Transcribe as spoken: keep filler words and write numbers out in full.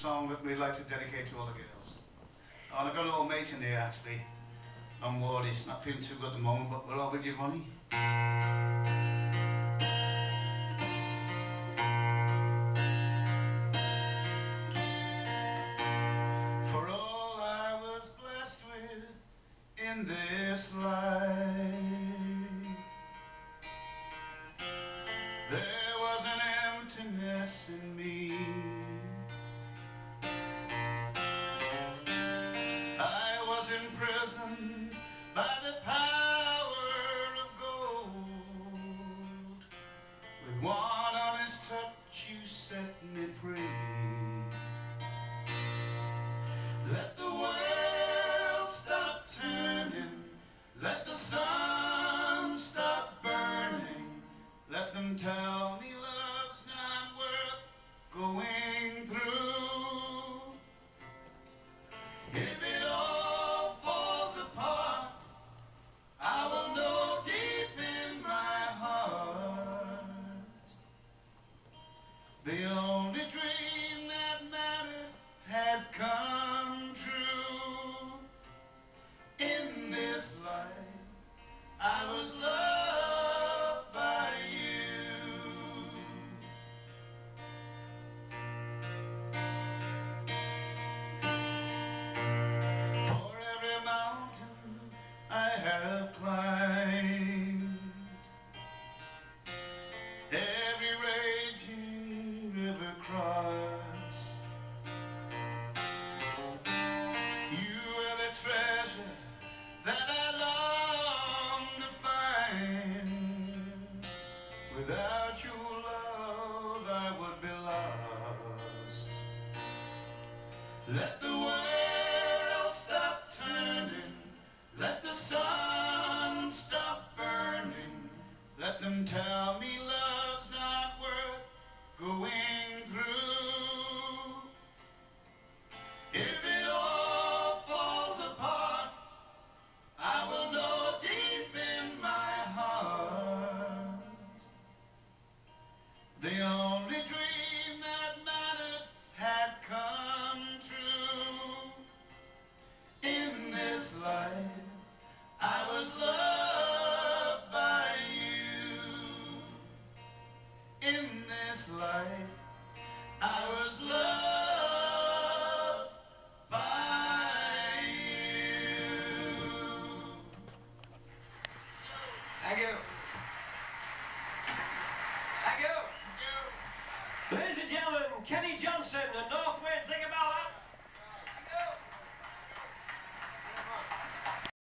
song that we'd like to dedicate to all the girls. Oh, and I've got a little mate in here actually, on ward. He's not feeling too good at the moment, but we're all with you, Ronnie. For all I was blessed with in this life, there was an emptiness in me. I was imprisoned by the power of gold. With one honest touch you set me free. Let the world stop turning, let the sun stop burning, let them tell me love's not worth going through. If it all falls apart, I will know deep in my heart the only dream that mattered had come true. In this life I was loved by you. For every mountain I have climbed, every raging river crossed, you were the treasure that I long to find. Without your love I would be lost. Let the